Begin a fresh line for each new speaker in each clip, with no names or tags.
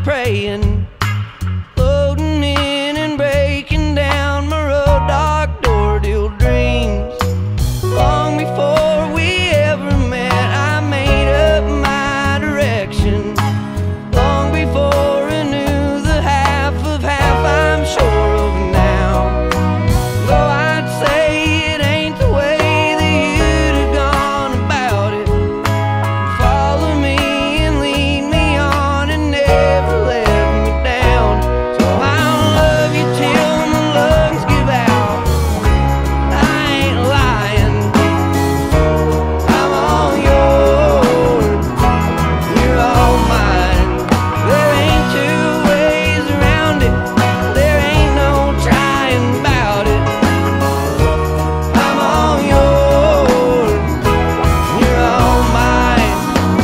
praying, loading in and breaking down my road dog door deal dreams. Long before we ever met, I made up my direction. Long before I knew the half of half I'm sure of now. Though I'd say it ain't the way that you'd have gone about it. Follow me and lead me on and never let me down. So I'll love you till my lungs give out. I ain't lying. I'm all yours. You're all mine. There ain't two ways around it. There ain't no trying about it. I'm all yours. You're all mine.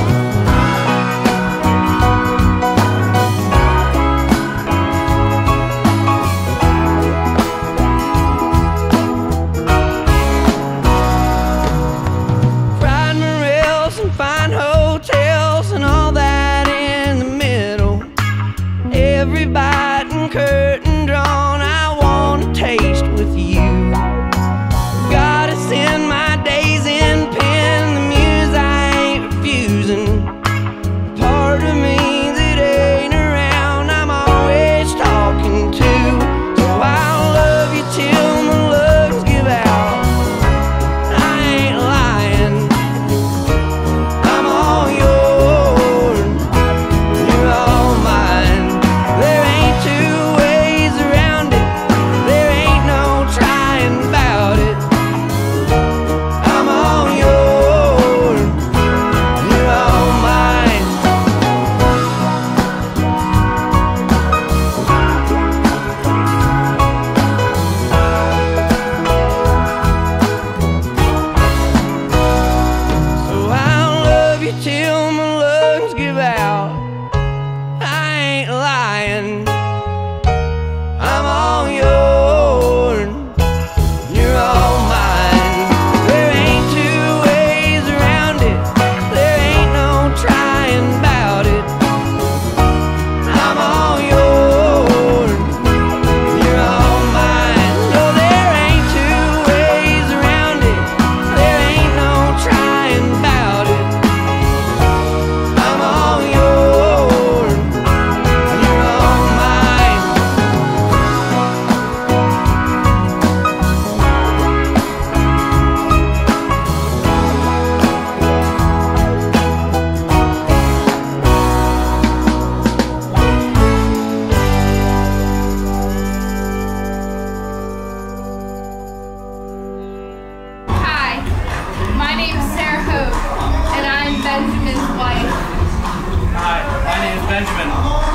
Ride my rails and find hotels and all that in the middle. Every bite and curtain drawn I want to taste with you. Gotta send my days in pen, the muse I ain't refusing. Part of me that ain't around I'm always talking to. So I'll love you till my lungs give out. I ain't lying. I'm all yours. You're all mine. There ain't two ways around it. There ain't no trying about it. I'm all yours. You're all mine. So I'll love you till my lungs give out. I ain't lying. I'm all yours. You're all mine. There ain't two ways around it. There ain't no trying about it. I'm all yours. You're all mine. No, there ain't two ways around it. There ain't no trying about it. I'm all yours. You're all mine.
Hi, my name is Sarah Hoch, and I'm Benjamin's wife.
Hi, my name is Benjamin.